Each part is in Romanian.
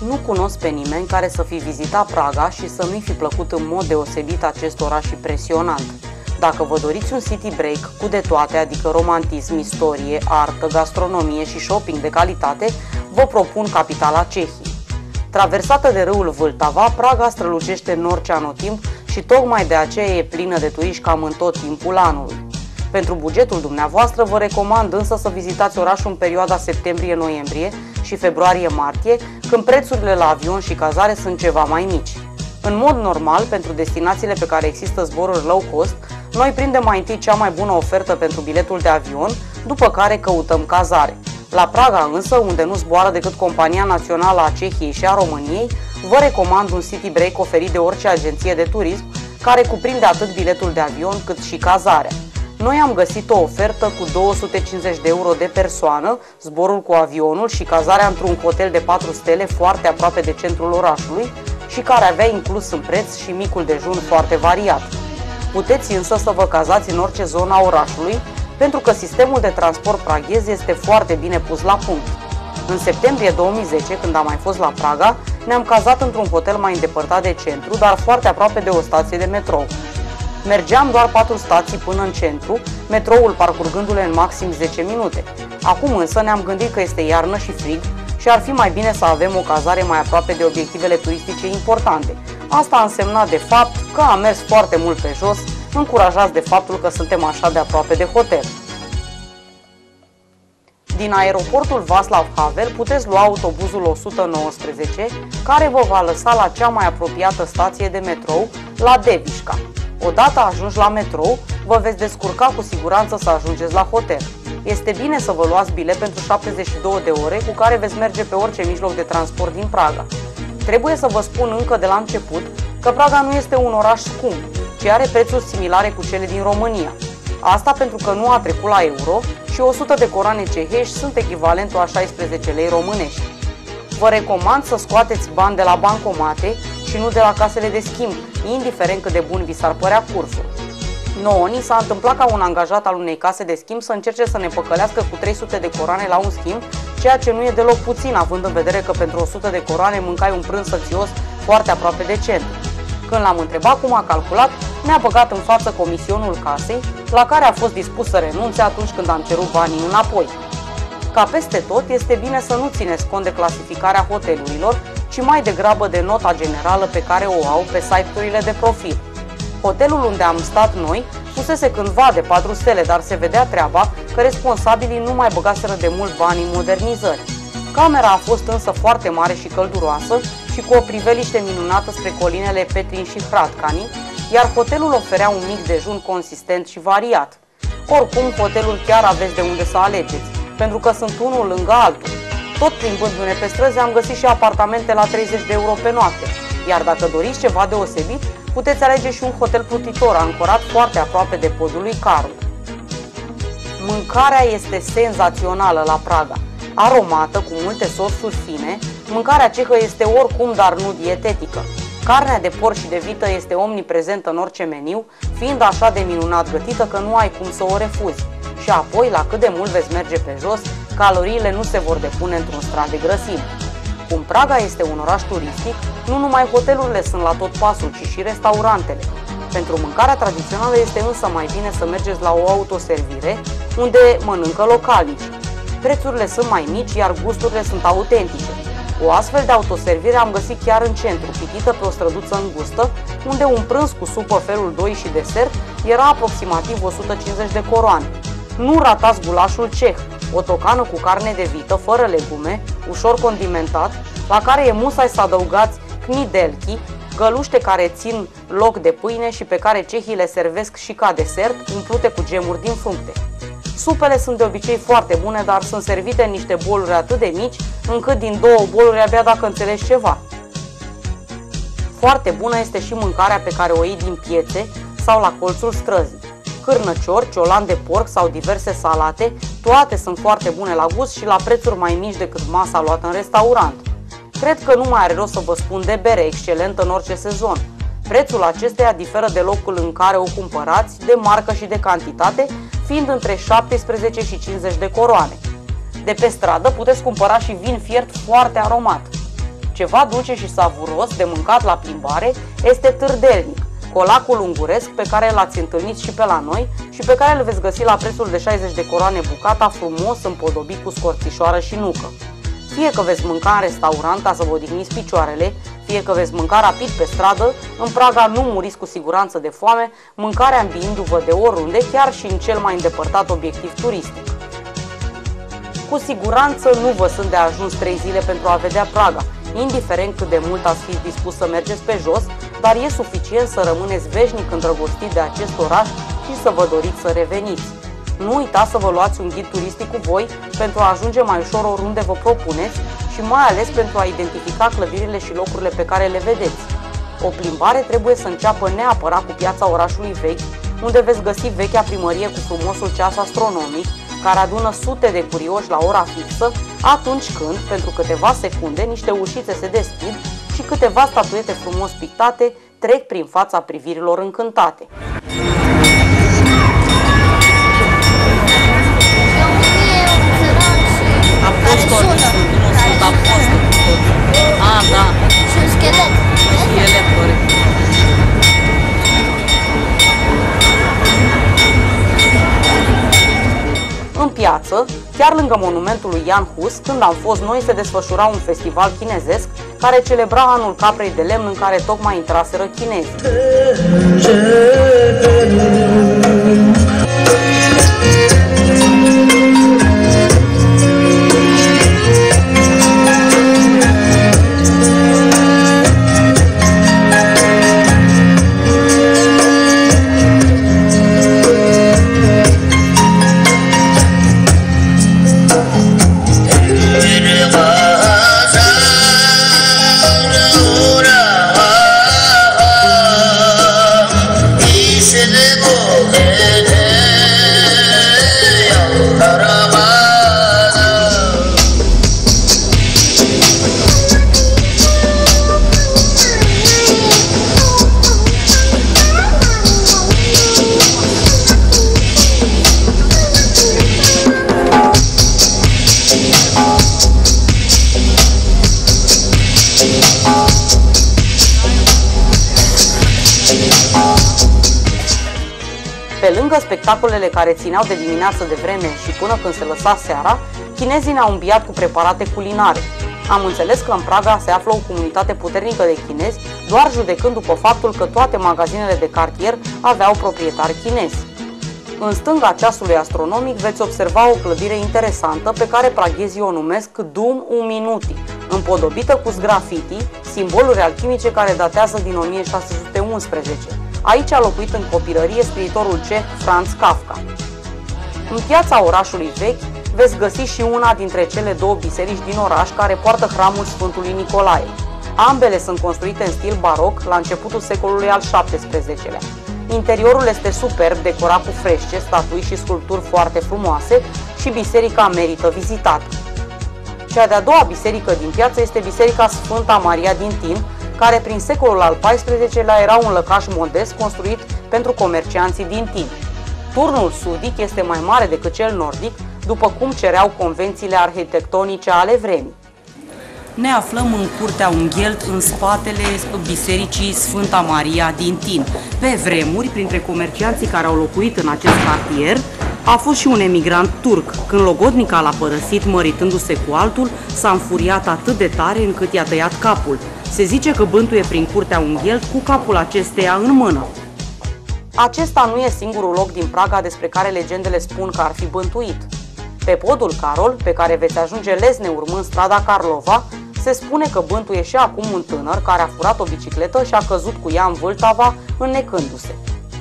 Nu cunosc pe nimeni care să fi vizitat Praga și să nu-i fi plăcut în mod deosebit acest oraș impresionant. Dacă vă doriți un city break cu de toate, adică romantism, istorie, artă, gastronomie și shopping de calitate, vă propun capitala Cehiei. Traversată de râul Vltava, Praga strălucește în orice anotimp și tocmai de aceea e plină de turiști cam în tot timpul anului. Pentru bugetul dumneavoastră vă recomand însă să vizitați orașul în perioada septembrie-noiembrie și februarie-martie, când prețurile la avion și cazare sunt ceva mai mici. În mod normal, pentru destinațiile pe care există zboruri low cost, noi prindem mai întâi cea mai bună ofertă pentru biletul de avion, după care căutăm cazare. La Praga însă, unde nu zboară decât Compania Națională a Cehiei și a României, vă recomand un city break oferit de orice agenție de turism, care cuprinde atât biletul de avion cât și cazarea. Noi am găsit o ofertă cu 250 de euro de persoană, zborul cu avionul și cazarea într-un hotel de 4 stele foarte aproape de centrul orașului și care avea inclus în preț și micul dejun foarte variat. Puteți însă să vă cazați în orice zonă a orașului, pentru că sistemul de transport praghez este foarte bine pus la punct. În septembrie 2010, când am mai fost la Praga, ne-am cazat într-un hotel mai îndepărtat de centru, dar foarte aproape de o stație de metrou. Mergeam doar 4 stații până în centru, metroul parcurgându-le în maxim 10 minute. Acum însă ne-am gândit că este iarnă și frig și ar fi mai bine să avem o cazare mai aproape de obiectivele turistice importante. Asta a însemnat de fapt că am mers foarte mult pe jos, încurajați de faptul că suntem așa de aproape de hotel. Din aeroportul Václav Havel puteți lua autobuzul 119, care vă va lăsa la cea mai apropiată stație de metrou, la Devișca. Odată ajungi la metrou, vă veți descurca cu siguranță să ajungeți la hotel. Este bine să vă luați bilet pentru 72 de ore cu care veți merge pe orice mijloc de transport din Praga. Trebuie să vă spun încă de la început că Praga nu este un oraș scump, ci are prețuri similare cu cele din România. Asta pentru că nu a trecut la euro și 100 de coroane cehești sunt echivalentul a 16 lei românești. Vă recomand să scoateți bani de la bancomate și nu de la casele de schimb, indiferent cât de bun vi s-ar părea cursul. Nouă ni s-a întâmplat ca un angajat al unei case de schimb să încerce să ne păcălească cu 300 de coroane la un schimb, ceea ce nu e deloc puțin, având în vedere că pentru 100 de coroane mâncai un prânz sățios foarte aproape de centru. Când l-am întrebat cum a calculat, ne-a băgat în față comisionul casei, la care a fost dispus să renunțe atunci când am cerut banii înapoi. Ca peste tot, este bine să nu țineți cont de clasificarea hotelurilor, ci mai degrabă de nota generală pe care o au pe site-urile de profil. Hotelul unde am stat noi fusese cândva de 4 stele, dar se vedea treaba că responsabilii nu mai băgaseră de mult bani în modernizări. Camera a fost însă foarte mare și călduroasă și cu o priveliște minunată spre colinele Petrin și Hradcani, iar hotelul oferea un mic dejun consistent și variat. Oricum, hotelul chiar aveți de unde să alegeți, pentru că sunt unul lângă altul. Tot plimbându-ne pe străzi am găsit și apartamente la 30 de euro pe noapte, iar dacă doriți ceva deosebit, puteți alege și un hotel plutitor ancorat foarte aproape de podul lui Carl. Mâncarea este senzațională la Praga. Aromată, cu multe sosuri fine, mâncarea cehă este oricum, dar nu dietetică. Carnea de porc și de vită este omniprezentă în orice meniu, fiind așa de minunat gătită că nu ai cum să o refuzi. Și apoi, la cât de mult veți merge pe jos, caloriile nu se vor depune într-un strat de grăsime. Cum Praga este un oraș turistic, nu numai hotelurile sunt la tot pasul, ci și restaurantele. Pentru mâncarea tradițională este însă mai bine să mergeți la o autoservire, unde mănâncă localnici. Prețurile sunt mai mici, iar gusturile sunt autentice. O astfel de autoservire am găsit chiar în centru, pitită pe o străduță îngustă, unde un prânz cu supă felul 2 și desert era aproximativ 150 de coroane. Nu ratați gulașul ceh, o tocană cu carne de vită, fără legume, ușor condimentat, la care e musai să adăugați knidelki, găluște care țin loc de pâine și pe care cehii le servesc și ca desert, umplute cu gemuri din fructe. Supele sunt de obicei foarte bune, dar sunt servite în niște boluri atât de mici, încât din două boluri abia dacă înțelegi ceva. Foarte bună este și mâncarea pe care o iei din piețe sau la colțul străzii. Cârnăciori, ciolan de porc sau diverse salate, toate sunt foarte bune la gust și la prețuri mai mici decât masa luată în restaurant. Cred că nu mai are rost să vă spun de bere, excelentă în orice sezon. Prețul acesteia diferă de locul în care o cumpărați, de marcă și de cantitate, fiind între 17 și 50 de coroane. De pe stradă puteți cumpăra și vin fiert foarte aromat. Ceva dulce și savuros de mâncat la plimbare este târdelnic, colacul unguresc pe care l-ați întâlnit și pe la noi și pe care îl veți găsi la prețul de 60 de coroane bucata, frumos împodobit cu scorțișoară și nucă. Fie că veți mânca în restaurant ca să vă odihniți picioarele, fie că veți mânca rapid pe stradă, în Praga nu muriți cu siguranță de foame, mâncarea înviindu-vă de oriunde, chiar și în cel mai îndepărtat obiectiv turistic. Cu siguranță nu vă sunt de ajuns 3 zile pentru a vedea Praga, indiferent cât de mult ați fi dispus să mergeți pe jos, dar e suficient să rămâneți veșnic îndrăgostit de acest oraș și să vă doriți să reveniți. Nu uitați să vă luați un ghid turistic cu voi pentru a ajunge mai ușor oriunde vă propuneți și mai ales pentru a identifica clădirile și locurile pe care le vedeți. O plimbare trebuie să înceapă neapărat cu piața orașului vechi, unde veți găsi vechea primărie cu frumosul ceas astronomic, care adună sute de curioși la ora fixă, atunci când, pentru câteva secunde, niște ușițe se deschid și câteva statuete frumos pictate trec prin fața privirilor încântate. Apostoli sunt apostoli. Ah, da. Și un schelet. Schelet, corect. În piață, chiar lângă monumentul lui Jan Hus, când am fost noi, se desfășura un festival chinezesc care celebra anul caprei de lemn în care tocmai intraseră chinezii. Pe lângă spectacolele care țineau de dimineață de vreme și până când se lăsa seara, chinezii ne-au îmbiat cu preparate culinare. Am înțeles că în Praga se află o comunitate puternică de chinezi, doar judecând după faptul că toate magazinele de cartier aveau proprietari chinezi. În stânga ceasului astronomic veți observa o clădire interesantă pe care praghezii o numesc Dum Minuti, împodobită cu sgrafiti, simboluri alchimice care datează din 1611. Aici a locuit în copilărie scriitorul ceh Franz Kafka. În piața orașului vechi veți găsi și una dintre cele două biserici din oraș care poartă hramul Sfântului Nicolae. Ambele sunt construite în stil baroc la începutul secolului al XVII-lea. Interiorul este superb, decorat cu fresce, statui și sculpturi foarte frumoase și biserica merită vizitată. Cea de-a doua biserică din piață este Biserica Sfânta Maria din Tin, care prin secolul al XIV-lea era un lăcaș modest construit pentru comercianții din Tin. Turnul sudic este mai mare decât cel nordic, după cum cereau convențiile arhitectonice ale vremii. Ne aflăm în curtea Unghelt, în spatele bisericii Sfânta Maria din Tin. Pe vremuri, printre comercianții care au locuit în acest cartier, a fost și un emigrant turc. Când logodnica l-a părăsit, măritându-se cu altul, s-a înfuriat atât de tare încât i-a tăiat capul. Se zice că bântuie prin curtea Unghelt cu capul acesteia în mână. Acesta nu e singurul loc din Praga despre care legendele spun că ar fi bântuit. Pe podul Carol, pe care veți ajunge lezne urmând strada Karlova, se spune că bântuie și acum un tânăr care a furat o bicicletă și a căzut cu ea în Vâltava, înnecându-se.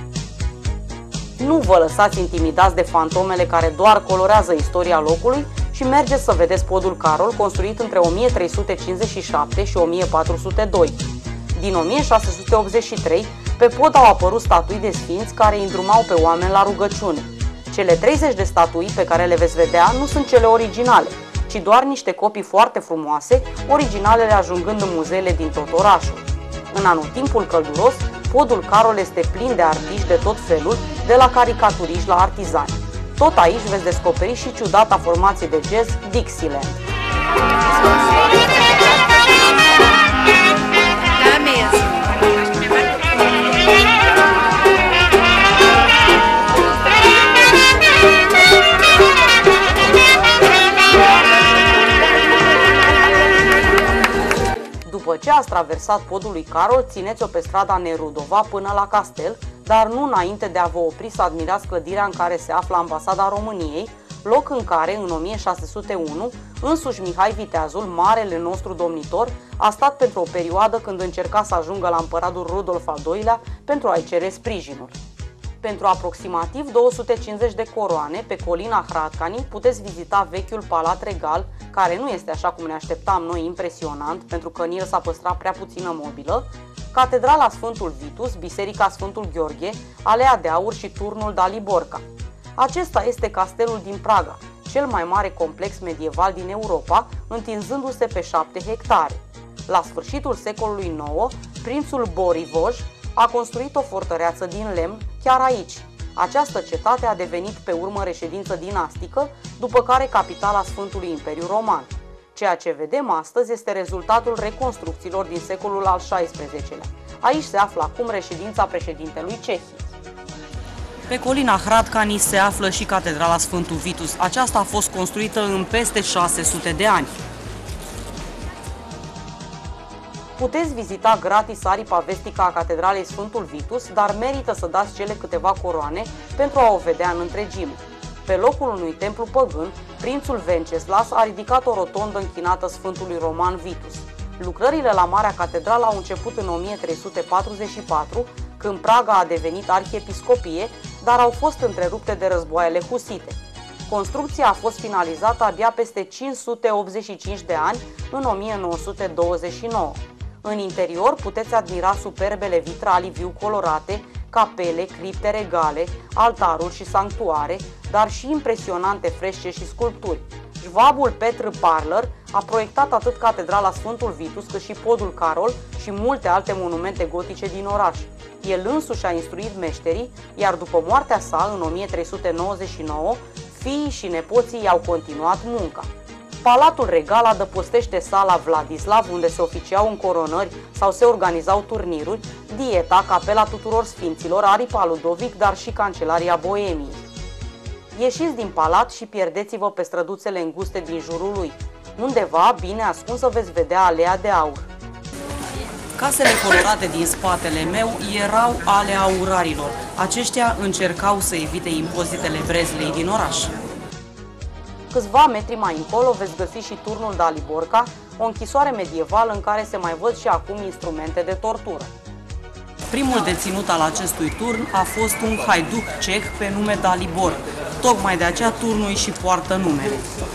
Nu vă lăsați intimidați de fantomele care doar colorează istoria locului și mergeți să vedeți podul Carol, construit între 1357 și 1402. Din 1683, pe pod au apărut statui de sfinți care îi îndrumau pe oameni la rugăciune. Cele 30 de statui pe care le veți vedea nu sunt cele originale, ci doar niște copii foarte frumoase, originalele ajungând în muzeele din tot orașul. În anotimpul călduros, podul Carol este plin de artiști de tot felul, de la caricaturiști la artizani. Tot aici veți descoperi și ciudata formație de jazz Dixieland. După ce ați traversat podul lui Carol, țineți-o pe strada Nerudova până la castel, dar nu înainte de a vă opri să admirați clădirea în care se află Ambasada României, loc în care, în 1601, însuși Mihai Viteazul, marele nostru domnitor, a stat pentru o perioadă când încerca să ajungă la împăratul Rudolf al II-lea pentru a-i cere sprijinul. Pentru aproximativ 250 de coroane, pe colina Hradcani, puteți vizita vechiul palat regal, care nu este așa cum ne așteptam noi impresionant, pentru că în el s-a păstrat prea puțină mobilă, Catedrala Sfântul Vitus, Biserica Sfântul Gheorghe, Alea de Aur și turnul Daliborca. Acesta este castelul din Praga, cel mai mare complex medieval din Europa, întinzându-se pe 7 hectare. La sfârșitul secolului IX, prințul Borivoj a construit o fortăreață din lemn chiar aici. Această cetate a devenit pe urmă reședință dinastică, după care capitala Sfântului Imperiu Roman. Ceea ce vedem astăzi este rezultatul reconstrucțiilor din secolul al XVI-lea. Aici se află acum reședința președintelui Cehiei. Pe colina Hradcani se află și Catedrala Sfântul Vitus. Aceasta a fost construită în peste 600 de ani. Puteți vizita gratis aripa vestică a Catedralei Sfântul Vitus, dar merită să dați cele câteva coroane pentru a o vedea în întregime. Pe locul unui templu păgân, prințul Venceslas a ridicat o rotondă închinată Sfântului Roman Vitus. Lucrările la Marea Catedrală au început în 1344, când Praga a devenit arhiepiscopie, dar au fost întrerupte de războaiele husite. Construcția a fost finalizată abia peste 585 de ani, în 1929. În interior puteți admira superbele vitralii viu colorate, capele, cripte regale, altaruri și sanctuare, dar și impresionante fresce și sculpturi. Șvabul Petr Parler a proiectat atât Catedrala Sfântul Vitus cât și podul Carol și multe alte monumente gotice din oraș. El însuși a instruit meșterii, iar după moartea sa, în 1399, fiii și nepoții i-au continuat munca. Palatul regal adăpostește sala Vladislav, unde se oficiau încoronări sau se organizau turniruri, dieta, capela tuturor sfinților, aripa Ludovic, dar și cancelaria Boemiei. Ieșiți din palat și pierdeți-vă pe străduțele înguste din jurul lui. Undeva, bine ascunsă, veți vedea Alea de Aur. Casele colorate din spatele meu erau ale aurarilor. Aceștia încercau să evite impozitele brezlei din oraș. Câțiva metri mai încolo veți găsi și turnul Daliborca, o închisoare medievală în care se mai văd și acum instrumente de tortură. Primul deținut al acestui turn a fost un haiduc ceh pe nume Dalibor. Tocmai de aceea turnul îi și poartă numele.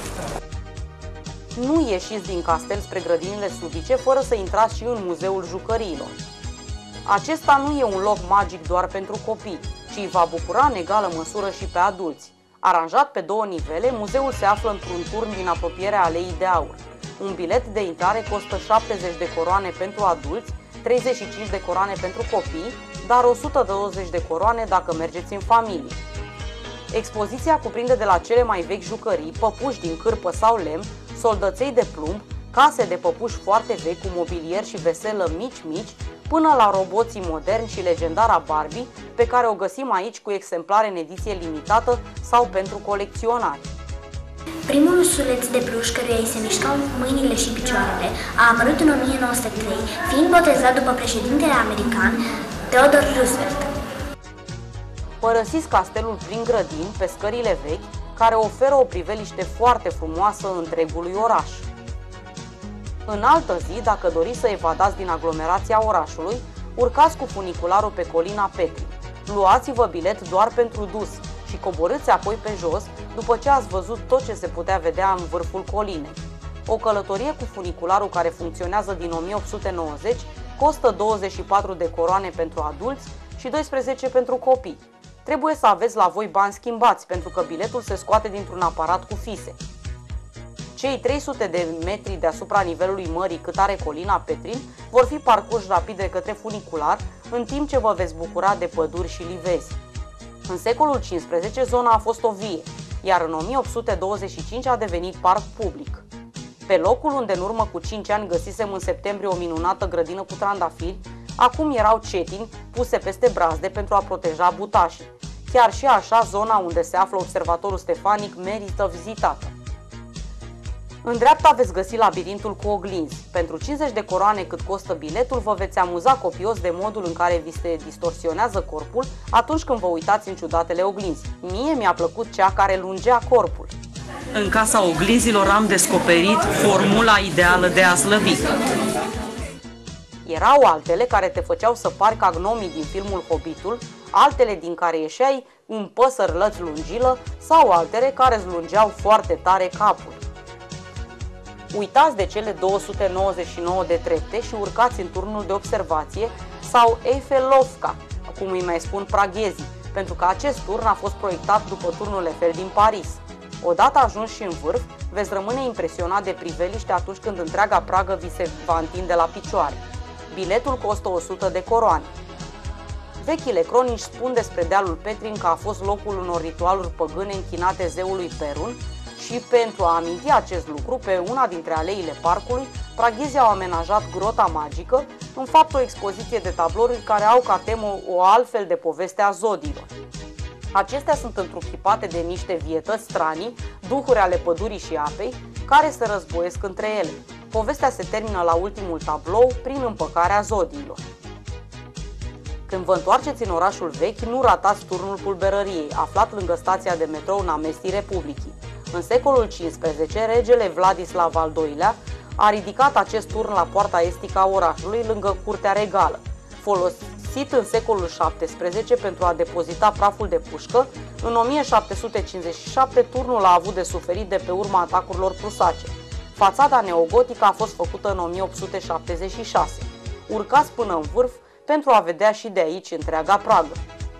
Nu ieșiți din castel spre grădinile sudice fără să intrați și în Muzeul Jucăriilor. Acesta nu e un loc magic doar pentru copii, ci îi va bucura în egală măsură și pe adulți. Aranjat pe 2 nivele, muzeul se află într-un turn din apropierea Aleii de Aur. Un bilet de intrare costă 70 de coroane pentru adulți, 35 de coroane pentru copii, dar 120 de coroane dacă mergeți în familie. Expoziția cuprinde de la cele mai vechi jucării, păpuși din cârpă sau lemn, soldăței de plumb, case de păpuși foarte vechi cu mobilier și veselă mici, până la roboții moderni și legendara Barbie, pe care o găsim aici cu exemplare în ediție limitată sau pentru colecționari. Primul ursuleț de pluș căruia îi se mișcau mâinile și picioarele a apărut în 1903, fiind botezat după președintele american Theodore Roosevelt. Părăsiți castelul prin grădini, pe scările vechi, care oferă o priveliște foarte frumoasă întregului oraș. În altă zi, dacă doriți să evadați din aglomerația orașului, urcați cu funicularul pe colina Petri. Luați-vă bilet doar pentru dus și coborâți apoi pe jos după ce ați văzut tot ce se putea vedea în vârful colinei. O călătorie cu funicularul care funcționează din 1890 costă 24 de coroane pentru adulți și 12 pentru copii. Trebuie să aveți la voi bani schimbați, pentru că biletul se scoate dintr-un aparat cu fise. Cei 300 de metri deasupra nivelului mării cât are colina Petrin vor fi parcurși rapid de către funicular, în timp ce vă veți bucura de păduri și livezi. În secolul XV zona a fost o vie, iar în 1825 a devenit parc public. Pe locul unde în urmă cu 5 ani găsisem în septembrie o minunată grădină cu trandafiri, acum erau cetini puse peste brazde pentru a proteja butașii. Chiar și așa, zona unde se află observatorul Stefanic merită vizitată. În dreapta veți găsi labirintul cu oglinzi. Pentru 50 de coroane cât costă biletul, vă veți amuza copios de modul în care vi se distorsionează corpul atunci când vă uitați în ciudatele oglinzi. Mie mi-a plăcut cea care lungea corpul. În casa oglinzilor am descoperit formula ideală de a slăbi. Erau altele care te făceau să pari ca gnomii din filmul Hobbitul, altele din care ieșeai un păsărlăț lungilă sau altele care îți lungeau foarte tare capul. Uitați de cele 299 de trepte și urcați în turnul de observație sau Eiffelovka, cum îi mai spun praghezii, pentru că acest turn a fost proiectat după turnul Eiffel din Paris. Odată ajuns și în vârf, veți rămâne impresionat de priveliște atunci când întreaga Pragă vi se va întinde la picioare. Biletul costă 100 de coroane. Vechile cronici spun despre dealul Petrin că a fost locul unor ritualuri păgâne închinate zeului Perun și pentru a aminti acest lucru, pe una dintre aleile parcului, praghezii au amenajat grota magică, în fapt o expoziție de tablouri care au ca temă o altfel de poveste a zodiilor. Acestea sunt întruchipate de niște vietăți stranii, duhuri ale pădurii și apei, care se războiesc între ele. Povestea se termină la ultimul tablou prin împăcarea zodiilor. Când vă întoarceți în orașul vechi, nu ratați turnul Pulberăriei, aflat lângă stația de metrou Namestii Republicii. În secolul XV, regele Vladislav al II-lea a ridicat acest turn la poarta estică a orașului, lângă curtea regală. Folosit în secolul XVII pentru a depozita praful de pușcă, în 1757 turnul a avut de suferit de pe urma atacurilor prusace. Fațada neogotică a fost făcută în 1876. Urcați până în vârf pentru a vedea și de aici întreaga Pragă.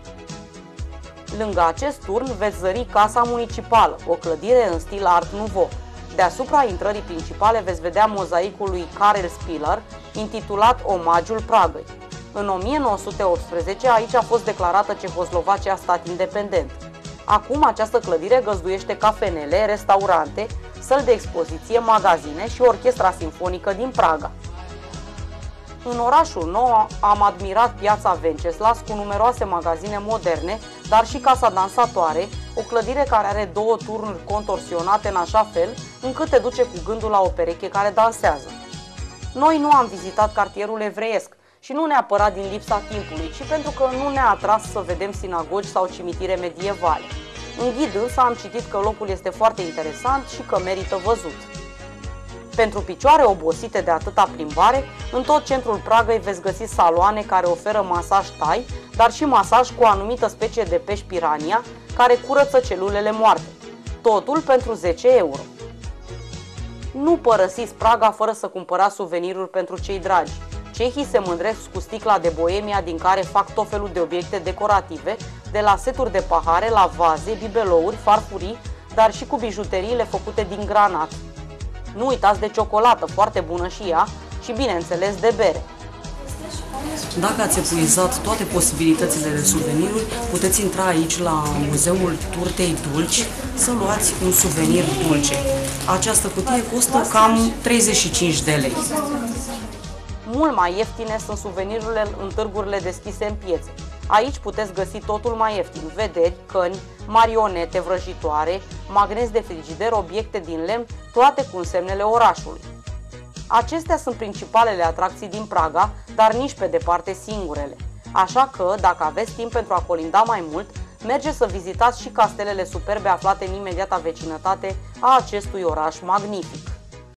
Lângă acest turn veți zări Casa Municipală, o clădire în stil Art Nouveau. Deasupra intrării principale veți vedea mozaicul lui Karel Spiller, intitulat Omagiul Pragăi. În 1918 aici a fost declarată Cehoslovacia stat independent. Acum această clădire găzduiește cafenele, restaurante, săli de expoziție, magazine și orchestra simfonică din Praga. În orașul nou am admirat piața Venceslas cu numeroase magazine moderne, dar și Casa Dansatoare, o clădire care are două turnuri contorsionate în așa fel încât te duce cu gândul la o pereche care dansează. Noi nu am vizitat cartierul evreiesc și nu neapărat din lipsa timpului, ci pentru că nu ne-a atras să vedem sinagogi sau cimitire medievale. În ghid însă am citit că locul este foarte interesant și că merită văzut. Pentru picioare obosite de atâta plimbare, în tot centrul Pragăi veți găsi saloane care oferă masaj thai, dar și masaj cu o anumită specie de pești pirania, care curăță celulele moarte. Totul pentru 10 euro. Nu părăsiți Praga fără să cumpărați suveniruri pentru cei dragi. Cehii se mândresc cu sticla de Boemia din care fac tot felul de obiecte decorative, de la seturi de pahare, la vaze, bibelouri, farfurii, dar și cu bijuteriile făcute din granat. Nu uitați de ciocolată, foarte bună și ea, și bineînțeles de bere. Dacă ați epuizat toate posibilitățile de suveniruri, puteți intra aici la Muzeul Turtei Dulci să luați un suvenir dulce. Această cutie costă cam 35 de lei. Mult mai ieftine sunt suvenirurile în târgurile deschise în piețe. Aici puteți găsi totul mai ieftin: vederi, căni, marionete vrăjitoare, magneți de frigider, obiecte din lemn, toate cu semnele orașului. Acestea sunt principalele atracții din Praga, dar nici pe departe singurele. Așa că, dacă aveți timp pentru a colinda mai mult, mergeți să vizitați și castelele superbe aflate în imediata vecinătate a acestui oraș magnific.